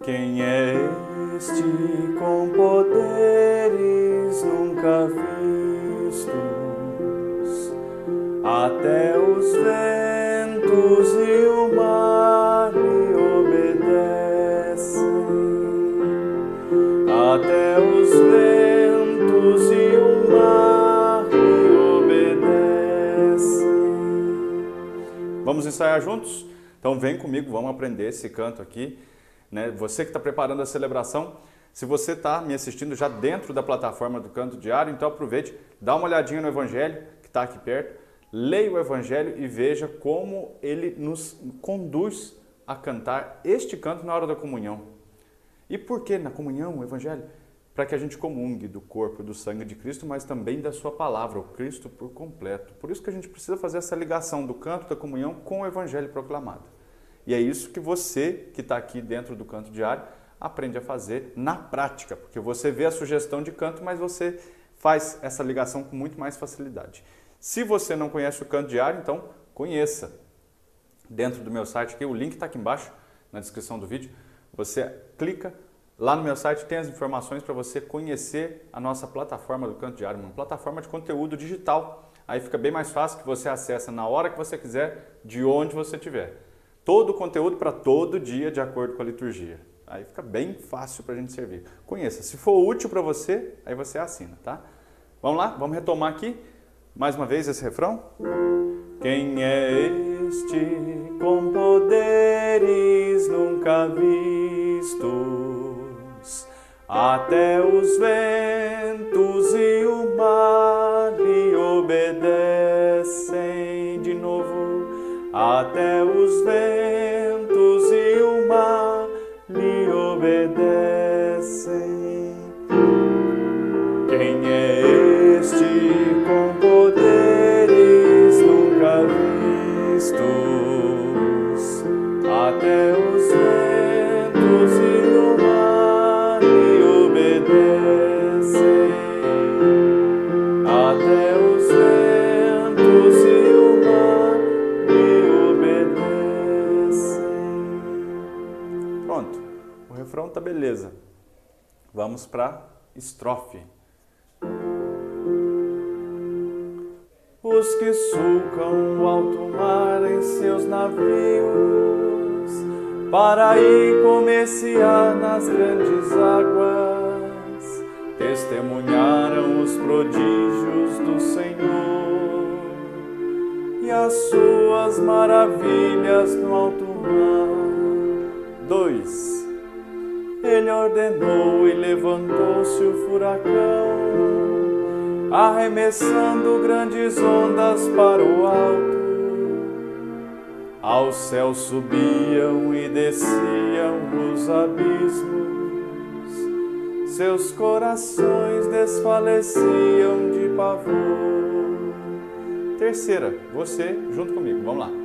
Quem é este com poderes nunca vistos? Até os ventos e o mar lhe obedecem. Até os ventos e o mar lhe obedecem. Vamos ensaiar juntos? Então vem comigo, vamos aprender esse canto aqui. Você que está preparando a celebração, se você está me assistindo já dentro da plataforma do Canto Diário, então aproveite, dá uma olhadinha no Evangelho que está aqui perto, leia o Evangelho e veja como ele nos conduz a cantar este canto na hora da comunhão. E por que na comunhão, o Evangelho? Para que a gente comungue do corpo e do sangue de Cristo, mas também da sua palavra, o Cristo por completo. Por isso que a gente precisa fazer essa ligação do canto da comunhão com o Evangelho proclamado. E é isso que você, que está aqui dentro do Canto Diário, aprende a fazer na prática, porque você vê a sugestão de canto, mas você faz essa ligação com muito mais facilidade. Se você não conhece o Canto Diário, então conheça. Dentro do meu site aqui, o link está aqui embaixo, na descrição do vídeo, você clica, lá no meu site tem as informações para você conhecer a nossa plataforma do Canto Diário, uma plataforma de conteúdo digital. Aí fica bem mais fácil, que você acessa na hora que você quiser, de onde você estiver. Todo o conteúdo para todo dia, de acordo com a liturgia. Aí fica bem fácil para a gente servir. Conheça. Se for útil para você, aí você assina, tá? Vamos lá? Vamos retomar aqui, mais uma vez, esse refrão. Quem é este com poderes nunca vistos? Até os ventos e o mar lhe obedecem. De novo. Até os ventos e o mar lhe obedecem. Quem é este com poderes nunca vistos? Até os ventos e o mar lhe obedecem. Até os ventos e o mar lhe obedecem. Pronto, o refrão tá beleza. Vamos para estrofe. Os que sulcam o alto mar em seus navios, para ir comerciar nas grandes águas, testemunharam os prodígios do Senhor e as suas maravilhas no alto mar. 2. Ele ordenou e levantou-se o furacão, arremessando grandes ondas para o alto. Ao céu subiam e desciam os abismos, seus corações desfaleciam de pavor. 3. Você junto comigo, vamos lá.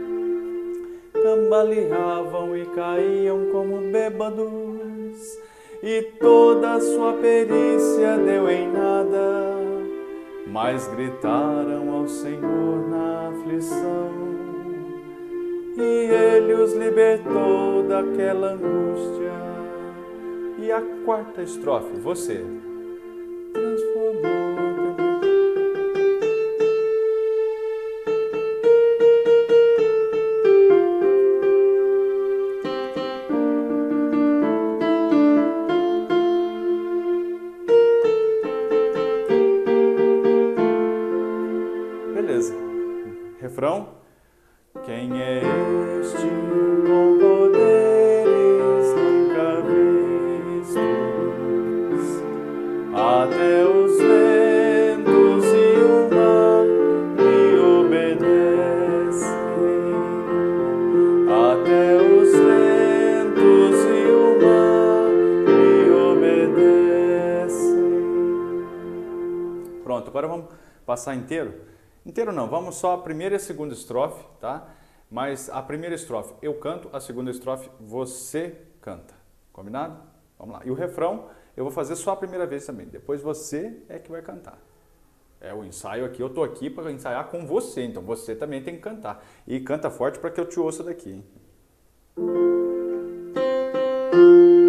Cambaleavam e caíam como bêbados, e toda a sua perícia deu em nada, mas gritaram ao Senhor na aflição, e Ele os libertou daquela angústia. E a 4ª estrofe, você transformou. Beleza. Refrão. Quem é este com poderes nunca vistos? Até os ventos e o mar lhe obedecem. Até os ventos e o mar lhe obedecem. Pronto, agora vamos passar inteiro. Inteiro não, vamos só a 1ª e a 2ª estrofe, tá? Mas a 1ª estrofe eu canto, a 2ª estrofe você canta. Combinado? Vamos lá. E o refrão eu vou fazer só a primeira vez também. Depois você é que vai cantar. É o ensaio aqui, eu tô aqui para ensaiar com você, então você também tem que cantar. E canta forte para que eu te ouça daqui, hein?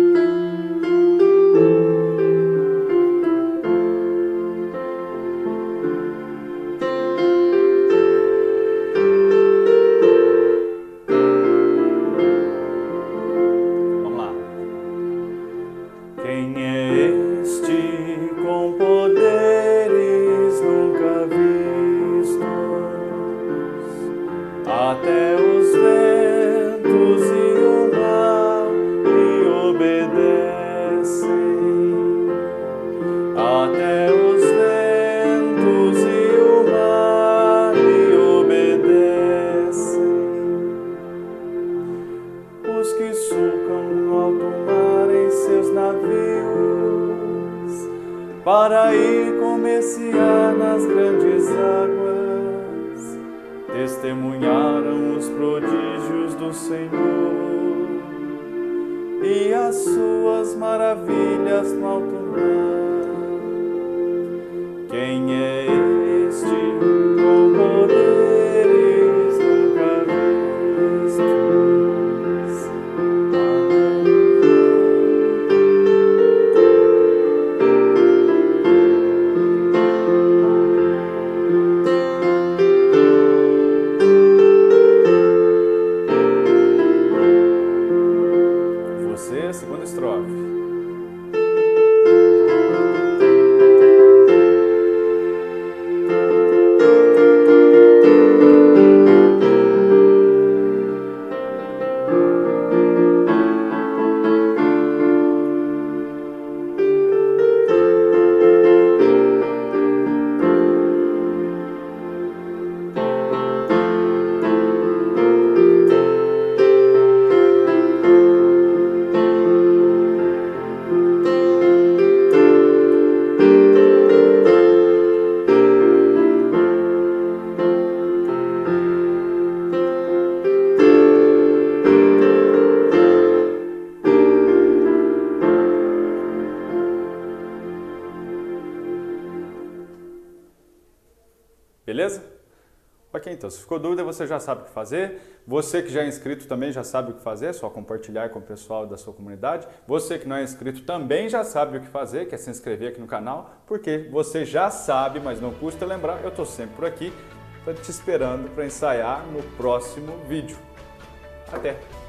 até os ventos e o mar lhe obedecem, até os ventos e o mar lhe obedecem. Os que sulcam no alto mar em seus navios, para ir comerciar nas grandes águas, testemunharam os prodígios do Senhor e as suas maravilhas no alto mar. Quem é este com poderes nunca vistos? Você, segunda estrofe. Beleza? Ok, então, se ficou dúvida, você já sabe o que fazer. Você que já é inscrito também já sabe o que fazer, é só compartilhar com o pessoal da sua comunidade. Você que não é inscrito também já sabe o que fazer, que é se inscrever aqui no canal, porque você já sabe, mas não custa lembrar, eu estou sempre por aqui, te esperando para ensaiar no próximo vídeo. Até!